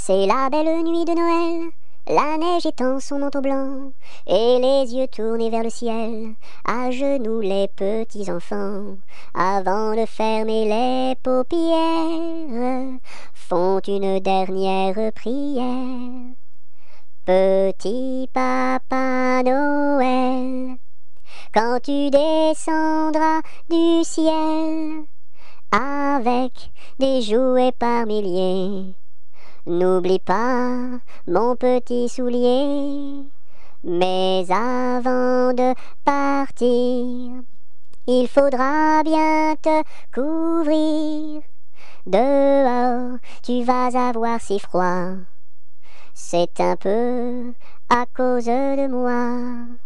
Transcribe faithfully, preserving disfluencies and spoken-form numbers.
C'est la belle nuit de Noël, la neige étend son manteau blanc, et les yeux tournés vers le ciel, à genoux les petits enfants, avant de fermer les paupières, font une dernière prière. Petit Papa Noël, quand tu descendras du ciel, avec des jouets par milliers, n'oublie pas mon petit soulier. Mais avant de partir, il faudra bien te couvrir. Dehors, tu vas avoir si froid, c'est un peu à cause de moi.